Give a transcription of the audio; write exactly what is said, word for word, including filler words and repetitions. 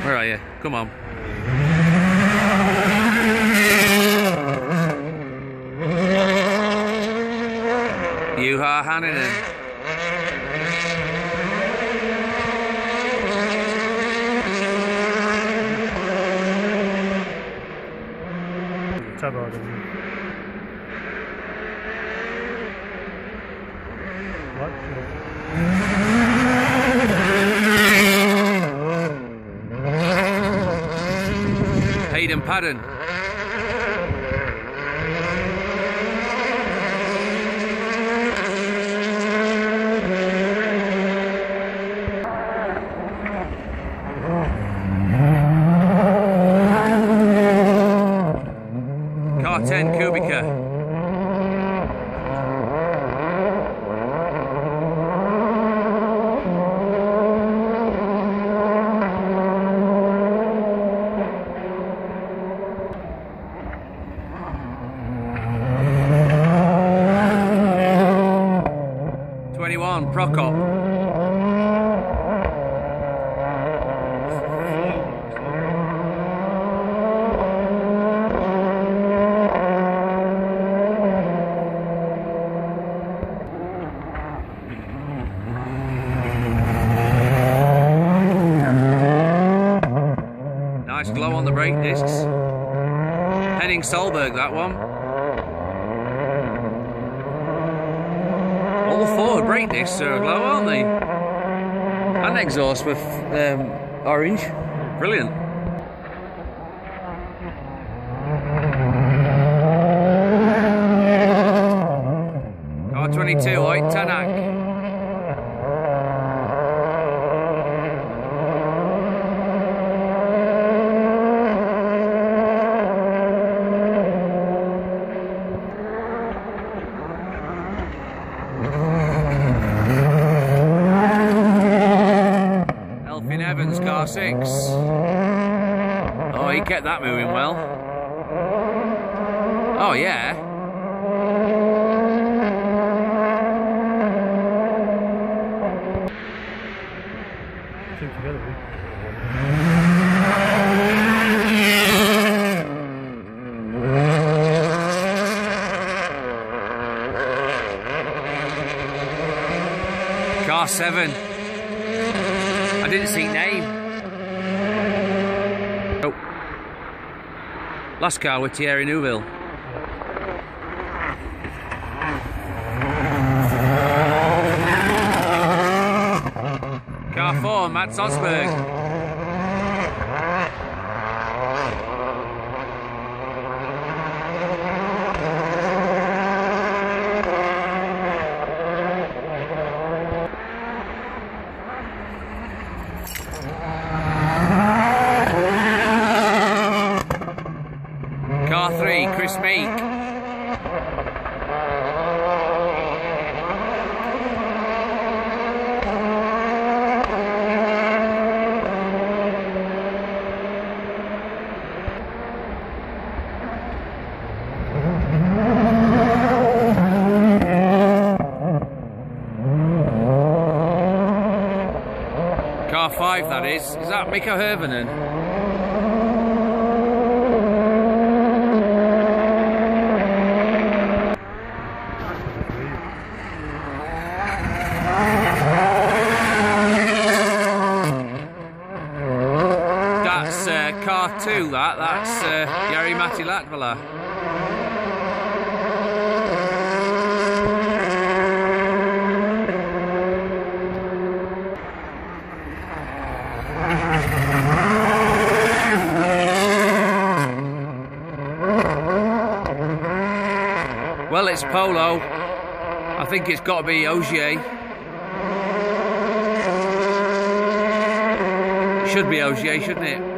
Where are you? Come on. You are Aberhirnant. Tab orada. What? Hayden Paddon. Car ten Kubica. twenty-one Prokop. Nice glow on the brake discs. Henning Solberg, that one. All four brake discs are aglow, aren't they? And exhaust with um, orange. Brilliant. Car twenty-two, Oit Tanak. Evans, car six. Oh, he kept that moving well. Oh, yeah. Two together. Car seven. I didn't see name. Oh. Last car with Thierry Neuville. Car four, Matt Osberg. Car three, Chris Meek. Car five, that is. Is that Mika Hervenen? That's uh, car two, that. That's uh, Jari Matti Latvala. Well, it's Polo. I think it's got to be Ogier. It should be Ogier, shouldn't it?